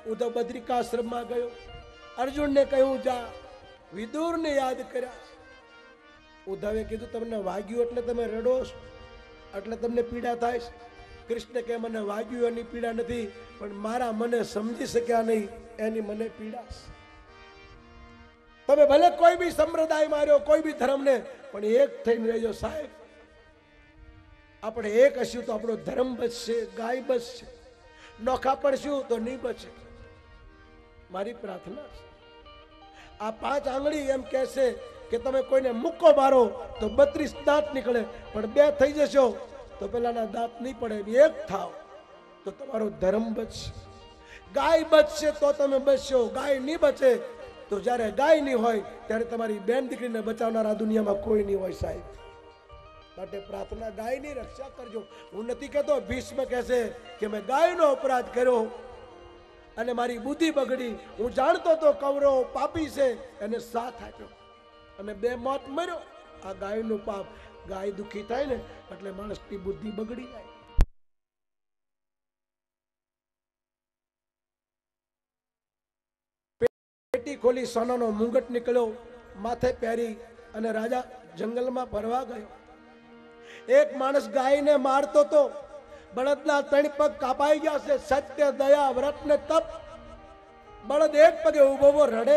ઉદ્ધવ બદ્રિકાશ્રમ માં ગયો, અર્જુન ને કહ્યું જા, વિદુર ને યાદ કર્યા. ઉદ્ધવે કીધું તમને વાગ્યું એટલે તમે રડો છો, એટલે તમને પીડા થાય છે. કૃષ્ણ કે મને વાગ્યું એની પીડા નથી, પણ મારા મને સમજી શક્યા નહીં એની મને પીડા છે. તમે ભલે કોઈ બી સંપ્રદાય માર્યો, કોઈ બી ધર્મને, પણ એક થઈને રહેજો સાહેબ. આપણે એક હશું તો આપણો ધર્મ બચશે, ગાય બચશે. નોખા પડશું તો નહીં બચે. મારી પ્રાર્થના છે. આ 5 આંગળી એમ કહેશે કે તમે કોઈને મુક્કો મારો તો 32 દાંત નીકળે, પણ 2 થઈ જશો તો પેલાના દાંત નહીં પડે. એક થાવ તો તમારો ધર્મ બચશે. ગાય બચશે તો તમે બચશો. ગાય નહીં બચે તો જ્યારે ગાય નહીં હોય ત્યારે તમારી બેન દીકરીને બચાવનાર આ દુનિયામાં કોઈ નહીં હોય સાહેબ. માટે પ્રાર્થના, ગાયની રક્ષા કરજો. હું નથી કહેતો ભીષ્મ કહેશે કે મેં ગાયનો અપરાધ કર્યો અને મારી બુદ્ધિ બગડી, હું જાણતો તો કૌરવ પાપી છે, એને સાથ આપ્યો અને 2 મોત મર્યો. આ ગાયનું પાપ. ગાય દુખી થાય ને એટલે માણસની બુદ્ધિ બગડી જાય. પેટી ખોલી સોનાનો મુંગટ નીકળ્યો, માથે પહેરી અને રાજા જંગલમાં ફરવા ગયો. એક માણસ ગાયને મારતો તો, બળદના 3 પગ કાપાઈ ગયા છે. સત્ય, દયા, વ્રત ને તપ. બળદ એક પગે ઉભો રડે.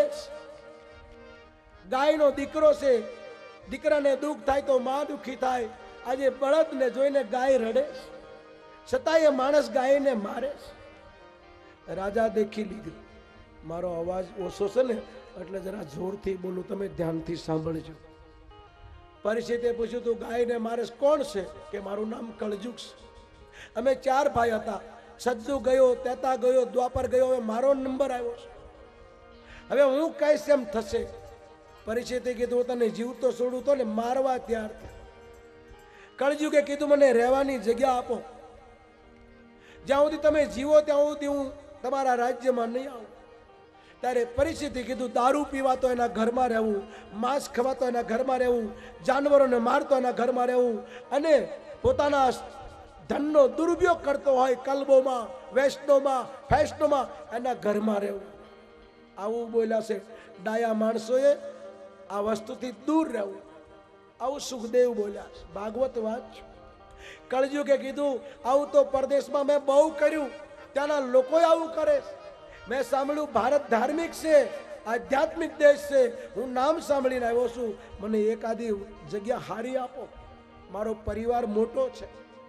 ગાયનો દીકરો છે, દીકરાને દુઃખ થાય તો માં દુખી થાય. આજે બળદને જોઈને ગાય રડે, છતાંય માણસ ગાયને મારે. રાજા દેખી લીધું. મારો અવાજ ઓછો છે ને એટલે જરા જોરથી બોલું, તમે ધ્યાનથી સાંભળજો. પરિસ્થિતિએ પૂછ્યું તું ગાયને મારે કોણ છે? કે મારું નામ કળજુગ છે. અમે 4 ભાઈ હતા. સજ્જુ ગયો, તેતા ગયો, દ્વાપર ગયો, હવે મારો નંબર આવ્યો છે. હવે હું કહીશ એમ થશે. પરિસ્થિતિ કીધું તને જીવતો છોડું તો ને મારવા ત્યાર. કળજુગે કીધું મને રહેવાની જગ્યા આપો. જ્યાં સુધી તમે જીવો ત્યાં સુધી હું તમારા રાજ્યમાં નહીં આવું. ત્યારે પરિસ્થિતિ કીધું દારૂ પીવા તો એના ઘરમાં રહેવું, માંસ ખવાતો એના ઘરમાં રહેવું, જાનવરોને મારતો એના ઘરમાં રહેવું, અને પોતાના ધનનો દુરુપયોગ કરતો હોય કલબોમાં, વેસનોમાં, ફેશનોમાં, એના ઘરમાં રહેવું. આવું બોલ્યા છે. ડાયા માણસોએ આ વસ્તુથી દૂર રહેવું. આવું સુખદેવ બોલ્યા છે. ભાગવત વાંચ. કળજુગે કીધું આવું તો પરદેશમાં મેં બહુ કર્યું, ત્યાંના લોકો આવું કરે. મેં સાંભળ્યું ભારત ધાર્મિક છે, આધ્યાત્મિક દેશ છે. હું નામ સાંભળીને આવ્યો છું. મને એકાદી જગ્યા હારી આપો. મારો પરિવાર મોટો છે.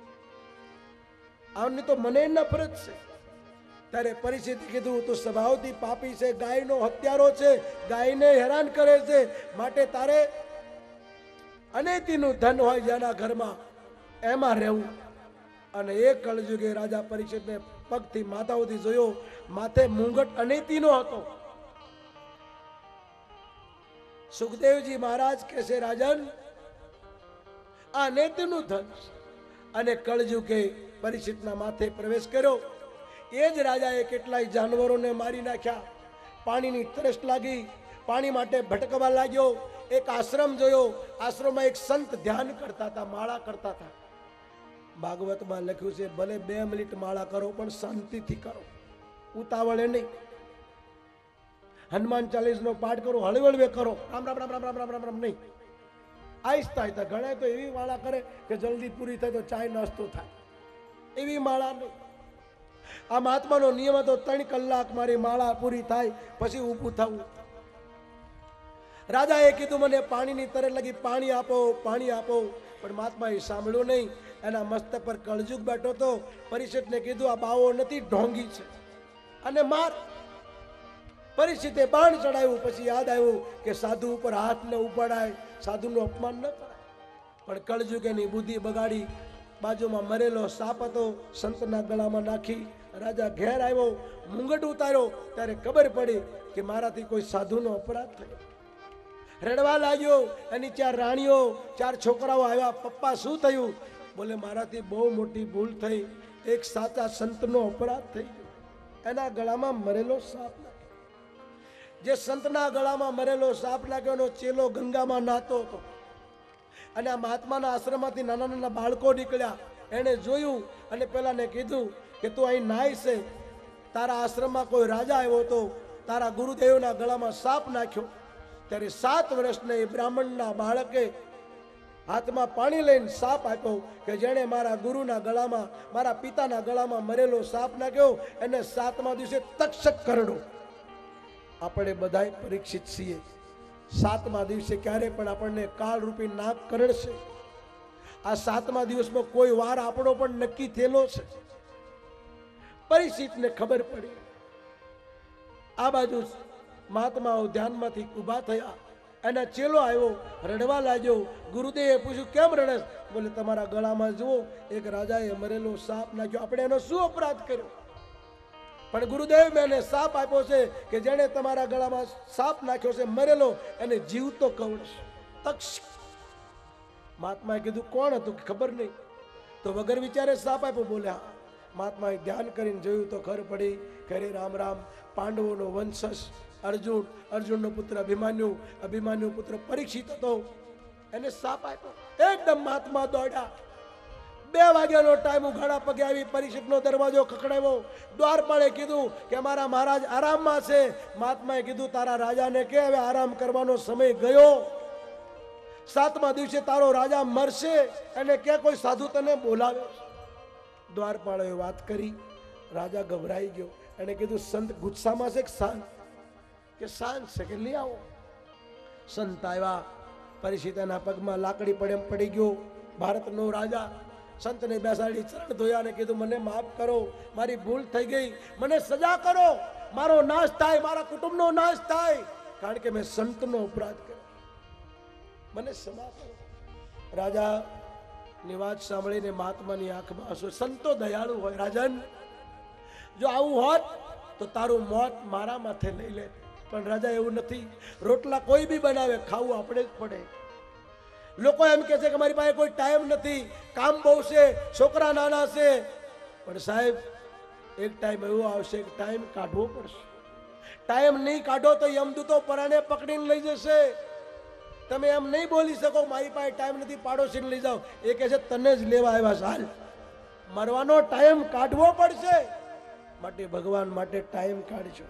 આની તો મને નફરત છે. ત્યારે પરિસ્થિતિ કીધું તું સ્વભાવથી પાપી છે, ગાયનો હત્યારો છે, ગાયને હેરાન કરે છે, માટે તારે અનેતીનું ધન હોય જેના ઘરમાં એમાં રહેવું. અને એક કળજુગે રાજા પરીક્ષિતને પગથી માથા સુધી જોયો. માથે મુંગટ અનેતીનો હતો. સુખદેવજી મહારાજ કહેશે રાજન આ અનેતીનું ધન. અને કળજુગે પરીક્ષિતના માથે પ્રવેશ કર્યો. એ જ રાજાએ કેટલાય જાનવરોને મારી નાખ્યા. પાણીની તરસ લાગી, પાણી માટે ભટકવા લાગ્યો. એક આશ્રમ જોયો. આશ્રમમાં એક સંત ધ્યાન કરતા હતા, માળા કરતા હતા. ભાગવતમાં લખ્યું છે ભલે 2 મિનિટ માળા કરો પણ શાંતિથી કરો, ઉતાવળે નહીં. હનુમાન ચાલીસનો પાઠ કરો, હળવે કરો, રામ રામ રામ રામ રામ રામ રામ રામ નહીં, આહિસ્તા આહિસ્તા. ઘણા તો એવી માળા કરે કે જલ્દી પૂરી થાય તો ચાય નાસ્તો થાય, એવી માળા નહીં. આ મહાત્માનો નિયમ હતો 3 કલાક મારી માળા પૂરી થાય પછી ઊભું થવું. રાજાએ કીધું મને પાણીની તરસ લાગી, પાણી આપો, પાણી આપો. પણ મહાત્માએ સાંભળ્યું નહીં. એના મસ્તક પર કળજુગ બેઠો તો. પરિષદને કીધું આ બાવો નથી, ઢોંગી છે, અને માર. પરિસ્થિતિએ બાણ ચડાવ્યું. પછી યાદ આવ્યું કે સાધુ ઉપર હાથ ન ઉપાડાય, સાધુનું અપમાન ન કરાય. પણ કળજુગ એની બુદ્ધિ બગાડી. બાજુમાં મરેલો સાપ હતો, સંતના ગળામાં નાખી રાજા ઘેર આવ્યો. મુંગટ ઉતાર્યો ત્યારે ખબર પડી કે મારાથી કોઈ સાધુનો અપરાધ થયો. રડવા લાગ્યો. એની 4 રાણીઓ, 4 છોકરાઓ આવ્યા. પપ્પા શું થયું? બોલે મારાથી બહુ મોટી ભૂલ થઈ, એક સાચા સંતનો અપરાધ થઈ ગયો. એના ગળામાં મરેલો સાપ લાગ્યો. જે સંતના ગળામાં મરેલો સાપ લાગ્યો એનો ચેલો ગંગામાં નાતો હતો. અને આ મહાત્માના આશ્રમમાંથી નાના નાના બાળકો નીકળ્યા. એને જોયું અને પેલાને કીધું કે તું અહીં નાય છે. તારા આશ્રમમાં કોઈ રાજા આવ્યો હતો, તારા ગુરુદેવના ગળામાં સાપ નાખ્યો, ત્યારે 7 વર્ષના એ બ્રાહ્મણના બાળકે હાથમાં પાણી લઈને સાપ આપ્યો કે જેણે મારા ગુરુના ગળામાં, મારા પિતાના ગળામાં મરેલો સાપ નાખ્યો એને 7મા દિવસે તક્ષક કરડો. આપણે બધાય પરીક્ષિત છીએ. 7મા દિવસે ક્યારે પણ આપણને કાળરૂપી નાગ કરડશે. આ 7મા દિવસમાં કોઈ વાર આપણો પણ નક્કી થયેલો છે. પરીક્ષિતને ખબર પડી. આ બાજુ મહાત્માઓ ધ્યાનમાંથી ઊભા થયા. એના ચેલો આવ્યો, રડવા લાગ્યો. ગુરુદેવે પૂછ્યું, કેમ રડસ? બોલે, તમારા ગળામાં જુઓ, એક રાજાએ મરેલો સાપ નાખ્યો. આપણે એનો શું અપરાધ કર્યો? પણ ગુરુદેવ મેં એને સાપ આપ્યો છે કે જેણે તમારા ગળામાં સાપ નાખ્યો છે મરેલો, એને જીવતો કવડશે. તક્ષ મહાત્માએ કીધું, કોણ હતું? ખબર નહીં. તો વગર વિચારે સાપ આપ્યો. બોલે, હા. મહાત્માએ ધ્યાન કરીને જોયું તો ખબર પડી કે રામ રામ, પાંડવોનો વંશજ અર્જુન, અર્જુનનો પુત્ર અભિમાન્યુ, અભિમાન્યુ પુત્ર પરીક્ષિત હતો, એને સાપ આપ્યો. એકદમ મહાત્મા દોડ્યા. 2 વાગ્યાનો ટાઈમ, ઉઘાડા પગે આવી પરીક્ષિતનો દરવાજો ખખડાવ્યો. દ્વારપાળે કીધું કે મારા મહારાજ આરામમાં છે. મહાત્માએ કીધું, તારા રાજાને કે હવે આરામ કરવાનો સમય ગયો. 7મા દિવસે તારો રાજા મરશે, એને કે કોઈ સાધુ તને બોલાવે. દ્વારપાળે વાત કરી. રાજા ગભરાઈ ગયો. એને કીધું, સંત ગુસ્સામાં છે કે શાંત? કે શાંત છે. કે લઈ આવો. સંત આવ્યા. પરીક્ષિતના પગમાં લાકડી પડે એમ પડી ગયો. ભારતનો રાજા સંતને બેસાડી ચરણ ધોયા અને કીધું, મને માફ કરો, મારી ભૂલ થઈ ગઈ, મને સજા કરો, મારો નાશ થાય, મારા કુટુંબનો નાશ થાય, કારણ કે મેં સંતનો અપરાધ કર્યો, મને ક્ષમા કરો. રાજાની વાત સાંભળીને મહાત્માની આંખમાં આંસુ. સંતો દયાળુ હોય. રાજન, જો આવું હોત તો તારું મોત મારા માથે લઈ લે. પણ રાજા એવું નથી. રોટલા કોઈ બી બનાવે, ખાવું આપણે જ પડે. લોકો એમ કહે છે કે મારી પાસે કોઈ ટાઈમ નથી, કામ બહુ છે, છોકરા નાના છે. પણ સાહેબ, એક ટાઈમ એવો આવશે કે ટાઈમ કાઢવો પડશે. ટાઈમ નહીં કાઢો તો યમદૂતો પરાણે પકડીને લઈ જશે. તમે એમ નહીં બોલી શકો મારી પાસે ટાઈમ નથી, પાડોશીને લઈ જાઓ. એ કહે છે તને જ લેવા આવ્યા. હાલ, મરવાનો ટાઈમ કાઢવો પડશે. માટે ભગવાન માટે ટાઈમ કાઢજો.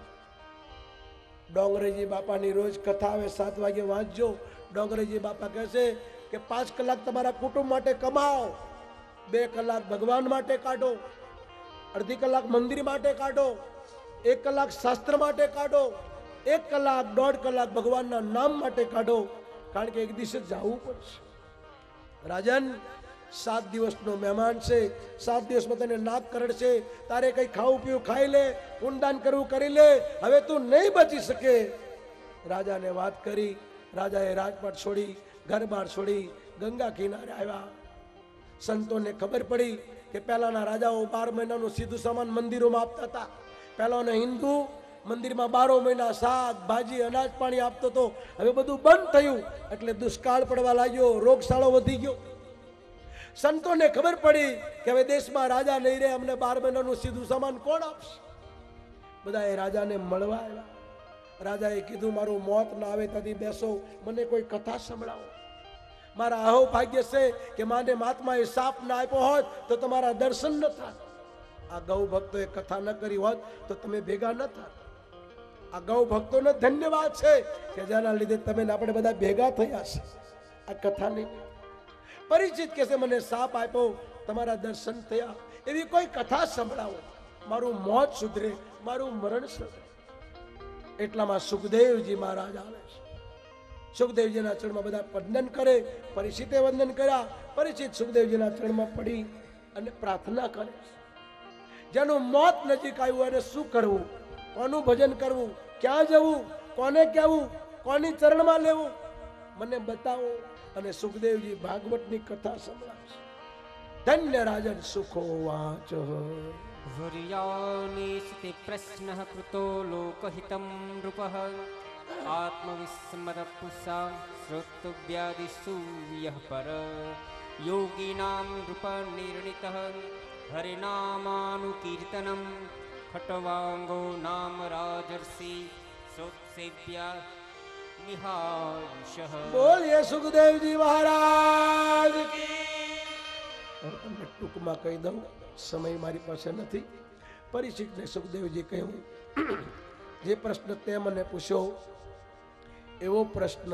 ડોંગરેજી બાપાની રોજ કથા આવે, 7 વાગે વાંચજો. ડોંગરેજી બાપા કહે છે કે 5 કલાક તમારા કુટુંબ માટે કમાઓ, 2 કલાક ભગવાન માટે કાઢો, અડધી કલાક મંદિર માટે કાઢો, 1 કલાક શાસ્ત્ર માટે કાઢો, 1 કલાક 1.5 કલાક ભગવાનના નામ માટે કાઢો. કારણ કે એક દિવસે જવું પડશે. રાજન, 7 દિવસનો મહેમાન છે. 7 દિવસમાં તને નાક કરડશે. તારે કઈ ખાવું પીવું ખાઈ લે, પુણ્યદાન કરવું કરી લે. હવે તું નહીં બચી શકે. રાજાને વાત કરી. રાજાએ રાજપાટ છોડી, ઘર બાર છોડી ગંગા કિનારે આવ્યા. સંતોને ખબર પડી કે પહેલાના રાજાઓ 12 મહિનાનું સીધું સામાન મંદિરોમાં આપતા હતા. પહેલાનો હિન્દુ મંદિરમાં 12 મહિના શાક ભાજી અનાજ પાણી આપતો હતો. હવે બધું બંધ થયું એટલે દુષ્કાળ પડવા લાગ્યો, રોગચાળો વધી ગયો. સંતોને ખબર પડી કે હવે દેશમાં રાજા નહીં રહે, અમને 12 મહિનાનું સીધું સામાન કોણ આપશે? બધાએ રાજાને મળવા આવ્યા. રાજાએ કીધું, મારું મોત ના આવે ત્યાંથી બેસો, મને કોઈ કથા સંભળાવો. મારા અહો ભાગ્ય છે કે માને મહાત્માએ સાપ ના આપ્યો હોત તો તમારા દર્શન ન થાત. આ ગૌ ભક્તોએ કથા ન કરી હોત તો તમે ભેગા ન થાત. આ ગૌ ભક્તોનો ધન્યવાદ છે કે જેના લીધે તમે આપણે બધા ભેગા થયા છે. આ કથા નહીં. પરિચિત કે છે મને સાપ આપ્યો, તમારા દર્શન થયા. એવી કોઈ કથા સંભળાવો, મારું મોત સુધરે, મારું મરણ સુધરે. એટલામાં સુખદેવજી મહારાજ આવે છે. સુખદેવજીના ચરણમાં બધા વંદન કરે. પરિચિતે વંદન કર્યા. પરિચિત સુખદેવજીના ચરણમાં પડી અને પ્રાર્થના કરે. જેનું મોત નજીક આવ્યું એને શું કરવું, કોનું ભજન કરવું, ક્યાં જવું, કોને કહેવું, કોની ચરણમાં લેવું, મને બતાવો. અને સુખદેવજી ભાગવતની કથા સંભળાવશે. ધન્ય રાજન સુખો વાચ. વર્યાનિસ્તિ પ્રશ્નઃ કૃતો લોકહિतं નૃપઃ આત્મવિસ્મરપુષા શ્રોતવ્યાદિષુ યઃ પર યોગીનાં નૃપનિર્ણિતઃ હરિનામાનુકીર્તનં ખટ્વાંગો નામ રાજર્ષિ સોત્સેવ્યા નિહાંશઃ. બોલીએ સુખદેવજી મહારાજ કી. તમને ટૂંકમાં કહી દઉં, સમય મારી પાસે નથી. પરીક્ષિતને સુખદેવજી કહ્યું, જે પ્રશ્ન તે મને પૂછ્યો એવો પ્રશ્ન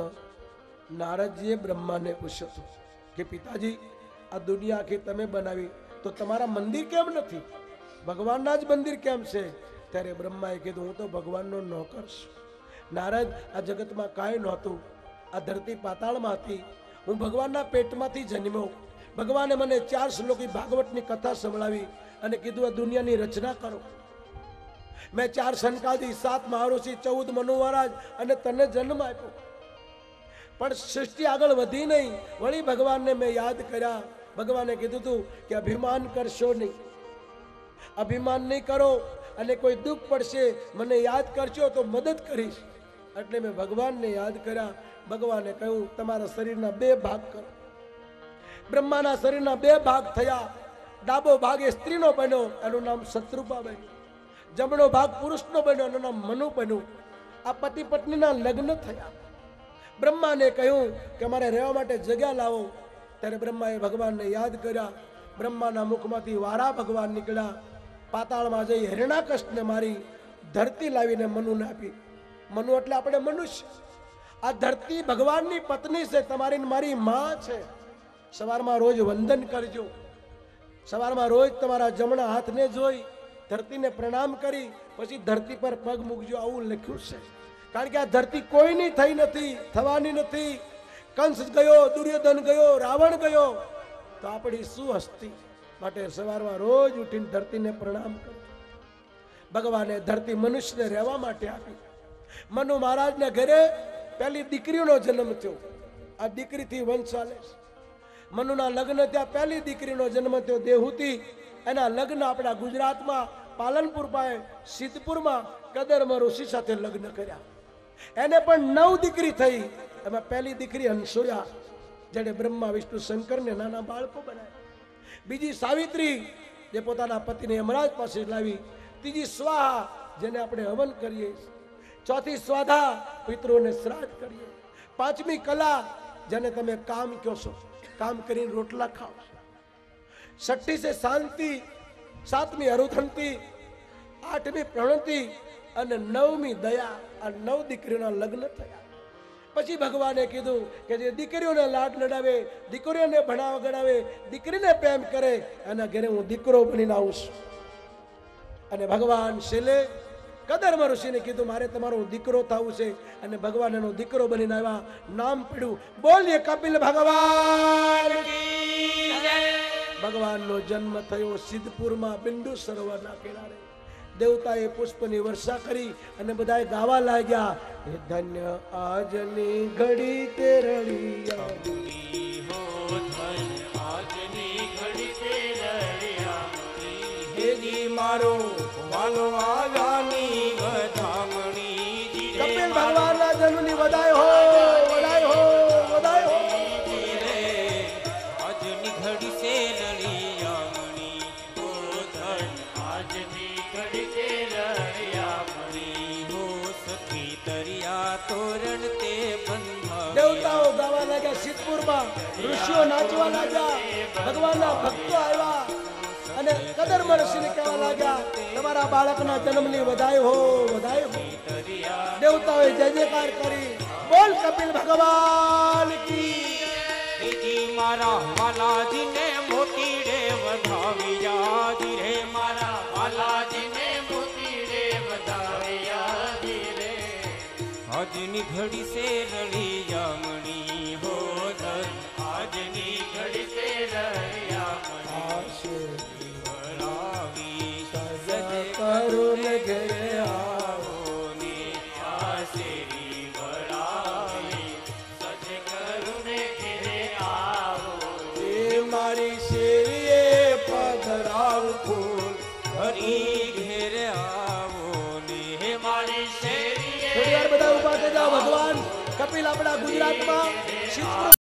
નારદજીએ બ્રહ્માને પૂછ્યો હતો કે પિતાજી, આ દુનિયા આખી તમે બનાવી તો તમારા મંદિર કેમ નથી? ભગવાનના જ મંદિર કેમ છે? ત્યારે બ્રહ્માએ કીધું, હું તો ભગવાનનો નોકર છું. નારદ, આ જગતમાં કાંઈ નહોતું, આ ધરતી પાતાળમાં હતી, હું ભગવાનના પેટમાંથી જન્મ્યો. ભગવાને મને 4 શ્લોકી ભાગવતની કથા સંભળાવી અને કીધું, આ દુનિયાની રચના કરો. મેં 4 સનકાદી, 7 મહાઋષિ, 14 મનુ મહારાજ અને તને જન્મ આપ્યો. પણ સૃષ્ટિ આગળ વધી નહીં. વળી ભગવાનને મેં યાદ કર્યા. ભગવાને કીધું હતું કે અભિમાન કરશો નહીં, અભિમાન નહીં કરો, અને કોઈ દુઃખ પડશે મને યાદ કરશો તો મદદ કરીશ. એટલે મેં ભગવાનને યાદ કર્યા. ભગવાને કહ્યું, તમારા શરીરના 2 ભાગ કરો. બ્રહ્માના શરીરના 2 ભાગ થયા. ડાબો ભાગ એ સ્ત્રીનો બન્યો, એનું નામ શત્રુપા બન્યું. જમણો ભાગ પુરુષનો બન્યો, એનું નામ મનુ બન્યું. આ પતિ પત્નીના લગ્ન થયા. બ્રહ્માને કહ્યું કે અમારે રહેવા માટે જગ્યા લાવો. ત્યારે બ્રહ્માએ ભગવાનને યાદ કર્યા. બ્રહ્માના મુખમાંથી વારા ભગવાન નીકળ્યા. પાતાળમાં જઈ હિરણાકશને મારી ધરતી લાવીને મનુને આપી. મનુ એટલે આપણે મનુષ્ય. આ ધરતી ભગવાનની પત્ની છે, તમારી મારી માં છે. સવારમાં રોજ વંદન કરજો. સવારમાં રોજ તમારા જમણા હાથને જોઈ ધરતીને પ્રણામ કરી પછી ધરતી પર પગ મૂકજો, આવું લખ્યું છે. કારણ કે આ ધરતી કોઈની થઈ નથી, થવાની નથી. કંસ ગયો, દુર્યોધન ગયો, રાવણ ગયો, તો આપણી શું હસ્તી? માટે સવારમાં રોજ ઉઠીને ધરતીને પ્રણામ કરો. ભગવાને ધરતી મનુષ્યને રહેવા માટે આપી. મનુ મહારાજને ઘરે પહેલી દીકરીનો જન્મ થયો. આ દીકરીથી વંશ ચાલે. મનુના લગ્ન ત્યાં પહેલી દીકરીનો જન્મ થયો દેહુતી. એના લગ્ન આપણા ગુજરાતમાં પાલનપુર પાસે સિદ્ધપુરમાં કદર્મ ઋષિ સાથે લગ્ન કર્યા. એને પણ 9 દીકરી થઈ. એમાં પહેલી દીકરી હંસોયા, જેને બ્રહ્મા વિષ્ણુ શંકરને નાના બાળકો બનાવ્યા. બીજી સાવિત્રી, જે પોતાના પતિને યમરાજ પાસે લાવી. ત્રીજી સ્વાહા, જેને આપણે હવન કરીએ. ચોથી સ્વાધા, પિતૃઓને શ્રાદ્ધ કરીએ. પાંચમી કલા, જેને તમે કામ કહો છો, કામ કરીને રોટલા ખાઓ. છઠ્ઠી છે શાંતિ, 7મી અરુધંતી, 8મી પ્રણતિ અને 9મી દયા. આ 9 દીકરીઓના લગ્ન થયા. પછી ભગવાને કીધું કે જે દીકરીઓને લાડ લડાવે, દીકરીઓને ભણાવ ગણાવે, દીકરીને પ્રેમ કરે, એના ઘરે હું દીકરો બનીને આવું છું. અને ભગવાન શિલે કદર્મ ઋષિને કીધું, મારે તમારો દીકરો થવું છે. અને ભગવાન એનો દીકરો બનીને આવ્યા. નામ પડ્યું, બોલીએ કપિલ ભગવાન કી જય. ભગવાનનો જન્મ થયો સિદ્ધપુરમાં બિંદુ સરોવરના કિનારે. દેવતાએ પુષ્પની વર્ષા કરી અને બધાએ ગાવા લાગ્યા, હે ધન્ય આજની ઘડી તે રળિયા, હેજી મારો વાલો આગાની વધામણી. કપિલ ભગવાનના જન્મની વધાઈ હો, વધાઈ હો, વધાઈ હો. આજની ઘડી સે રળિયામણી, ઓ ધન આજની ઘડી તે રળિયામણી, હો સખી તરિયા તોરણ તે બંધા. દેવતાઓ ગાવા લાગ્યા સિદ્ધપુરમાં, ઋષિઓ નાચવા લાગ્યા, ભગવાનના ભક્તો આવ્યા અને કદર્મ ઋષિને કહેવા લાગ્યા, તમારા બાળકના જન્મની વધાઈ હો, વધાઈ હો. દેવતાઓએ જય જયકાર કરી. બોલ કપિલ ભગવાન કી. મારા વાલાજીને મોતી રે વધાવ્યા, ધીરે મારા વાલાજીને મોતી રે વધાવ્યા, ધીરે આજની ઘડી સે રળિયામણી, હો ધન આજની ઘડી સે રળિયામણી. કરુણ ઘેરે આવો ને આશેરી વળાવી, સજ કરુણ ઘેરે આવો. એ મારી શેરીએ પધરાવ ફૂલ, હરી ઘેરે આવો ને મારી શેરીએ. થોડી વાર બધા ઉભા થઈ જાઓ. ભગવાન કપિલ આપણા ગુજરાતમાં